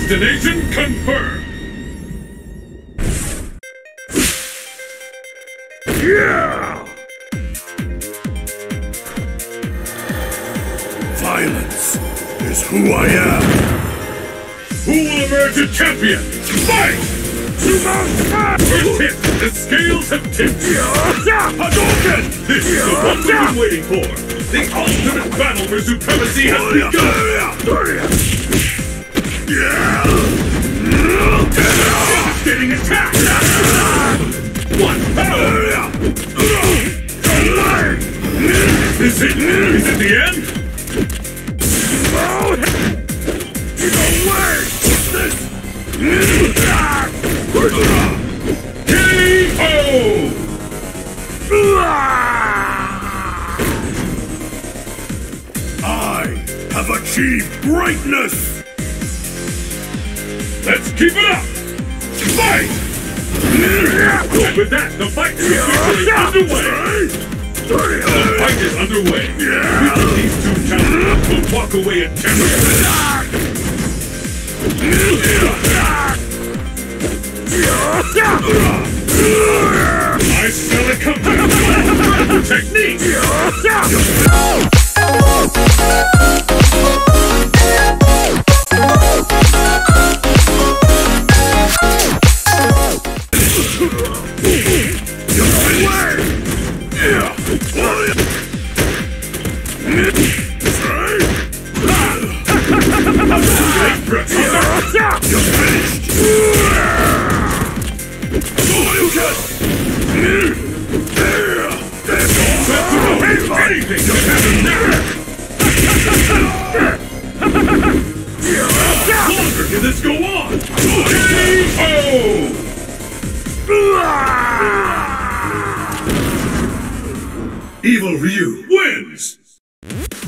Destination confirmed! Yeah! Violence is who I am! Who will emerge a champion? Fight! First hit, the scales have tipped! Hadouken! This is the one we've been waiting for! The ultimate battle for supremacy has begun! Devastating attack! One power! Is it? Is it the end? I have achieved greatness! Let's keep it up! Fight! And with that, the fight is officially underway! The fight is underway! These two challengers will walk away a champion! I smell it coming! Incredible technique! You're finished! Anything can happen now! How longer can this go on? K.O. Evil Ryu wins!